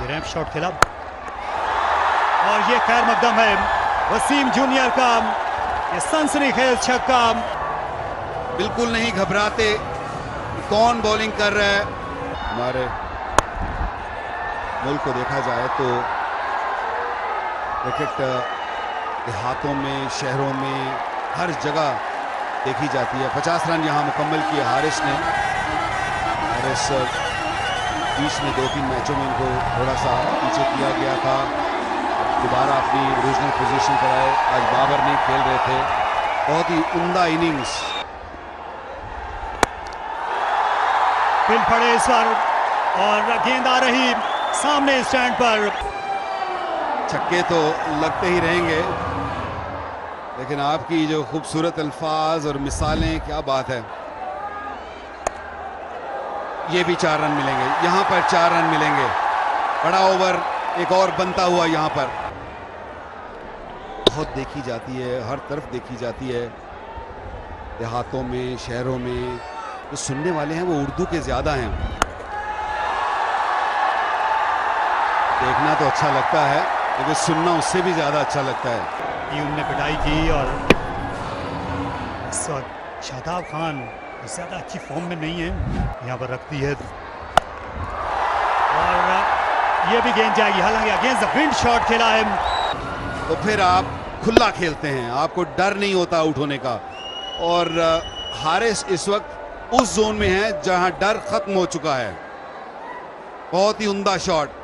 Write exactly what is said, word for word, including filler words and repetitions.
Ramp shot खेला और ये खैर मकदम है वसीम जूनियर का, ये सनसनीखेज छक्का। बिल्कुल नहीं घबराते, कौन बॉलिंग कर रहा है। हमारे मुल्क को देखा जाए तो क्रिकेट देहातों में, शहरों में, हर जगह देखी जाती है। पचास रन यहाँ मुकम्मल किए हारिस ने। हारिस बीच में दो तीन मैचों में इनको थोड़ा सा पीछे किया गया था, दोबारा अपनी ओरिजिनल पोजीशन पर आए। आज बाबर नहीं खेल रहे थे। बहुत ही उम्दा इनिंग्स। फिल पड़े इस बार और गेंद आ रही सामने स्टैंड पर। छक्के तो लगते ही रहेंगे, लेकिन आपकी जो खूबसूरत अल्फाज और मिसालें, क्या बात है। ये भी चार रन मिलेंगे, यहां पर चार रन मिलेंगे। बड़ा ओवर एक और बनता हुआ यहां पर। बहुत देखी जाती है, हर तरफ देखी जाती है, देहातों में, शहरों में। जो सुनने वाले हैं वो उर्दू के ज्यादा हैं। देखना तो अच्छा लगता है, लेकिन सुनना उससे भी ज्यादा अच्छा लगता है। ये उनने पिटाई की और इस वक्त शादाब खान ज्यादा अच्छी फॉर्म में नहीं है, यहाँ पर रखती है और ये भी गेंद जाएगी। हालांकि अगेंस्ट द विंड शॉट खेला है, तो फिर आप खुला खेलते हैं, आपको डर नहीं होता आउट होने का। और हारिस इस वक्त उस जोन में है जहां डर खत्म हो चुका है। बहुत ही उम्दा शॉट।